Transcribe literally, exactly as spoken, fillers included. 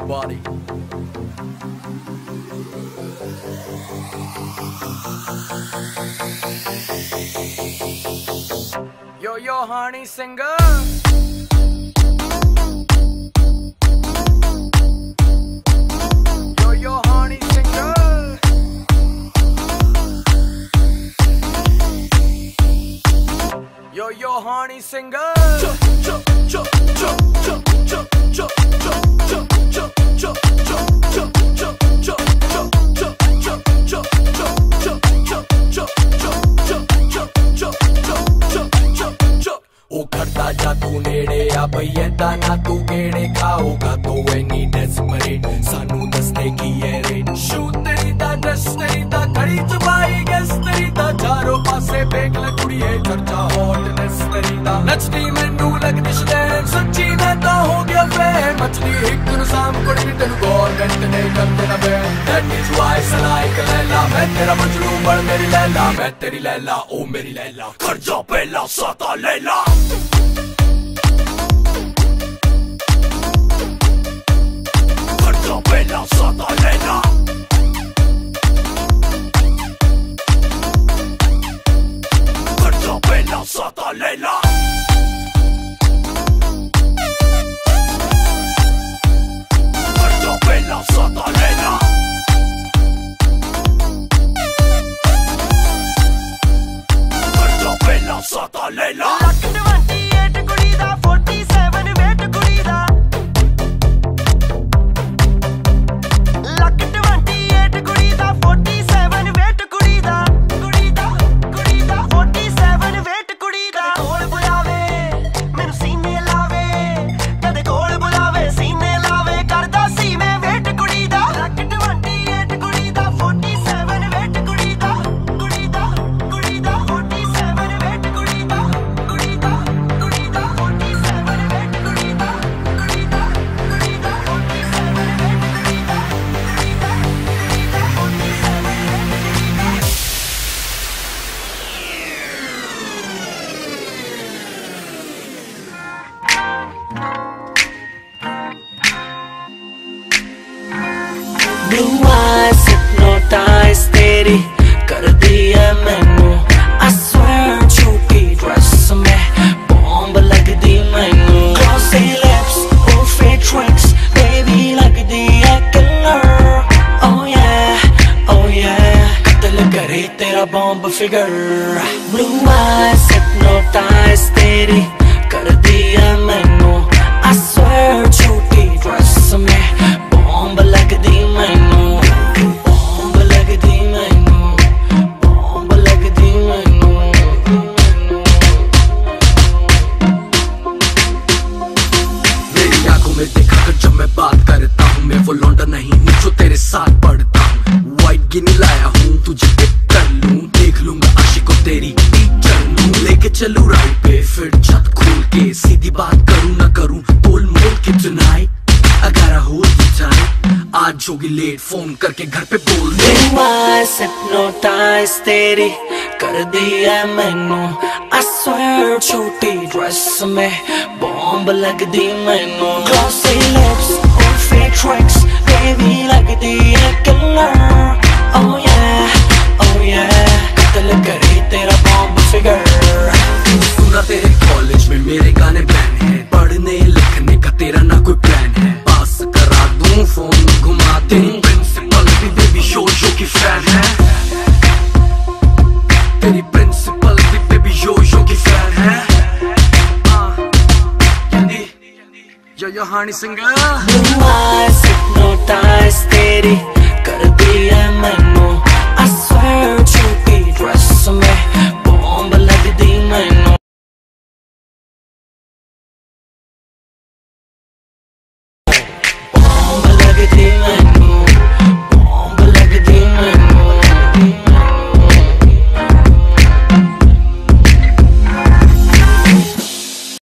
body. Yo yo honey singer, yo yo honey singer, yo yo honey singer. ओ करता जा तू नेड़े आ बई ऐदा ना तू गेड़े खाओगा तो एनी डेस्परेट सानू दसने की है रेट शू तेरी दा ड्रेस तेरी दा घड़ी चबाई गैस तेरी दा चारों पासे बेग लकुड़िए चर्चा हॉटनेस तेरी दा नचदी मैनू लगदी शदैन सच्ची मैं तो हो गया फैन मछली हिक नू साम कुड़ी तेनू गवर्नमेंट ने कर देना बैन दैट इज व्हाई सलाइक लैला मैं तेरा मजनू बन मेरी लैला मैं तेरी लैला ओ मेरी लैला कर जा पहला साता Laila Bella Sata Leila Karta Bella Sata Leila Karta Bella Sata Leila Karta Bella Sata Leila twenty-eight kudi da forty-seven weight kudi da forty-seven weight kudi da kudi da kudi da forty-seven weight kudi da kol bulawe mainu seene laave kade kol bulawe seene laave karda si main weight kudi da twenty-eight kudi da forty-seven weight kudi da kudi da kudi da forty-seven weight kudi da kudi da kudi da forty-seven weight kudi da kudi da kudi da forty-seven weight kudi da Blue eyes hypnotize तेरी कर दी है मैनू I swear झूठी dress में bomb लग दी मैनू Glossy lips और fake tricks baby लग दी है killer Oh yeah, oh yeah कत्ल करे तेरा bomb figure Blue eyes hypnotize तेरी कर दी है मैनू I swear झूठी ड्रेस में बॉम्ब लग दी मैनू बॉम्ब लग दी मैनू बॉम्ब लग दी मैनू मेरी आंखों में देखा कर जब मैं बात करता हूँ मैं वो लौंडा नहीं हूँ जो तेरे साथ पढ़ता हूँ वाइट गिनी लाया हूँ तुझे पिक कर लूँ देख लूंगा आशिकों तेरी टीचर लूँ लेके चलूँ राइट पे फिर छत खोल के सीधी बात करूँ ना करूँ तोल मोल के tonight I gotta hold you tight आज होगी लेट फोन करके घर पे बोल दे Blue eyes hypnotize तेरी कर दी है मैनू I swear छोटी ड्रेस में बॉम्ब लग दी मैनू Glossy lips और fake tricks baby लग दी है killer Oh yeah, oh yeah कत्ल करे तेरा बॉम्ब फिगर सुना तेरे कॉलेज में मेरे गाने बैन है पढ़ने लिखने का तेरा ना कोई प्लान है पास करा दूं फोन घुमा दूं प्रिंसिपल भी बेबी शो शो की फैन है तेरी प्रिंसिपल भी बेबी शो शो की फैन है candy yo yo honey singer Blue eyes hypnotize तेरी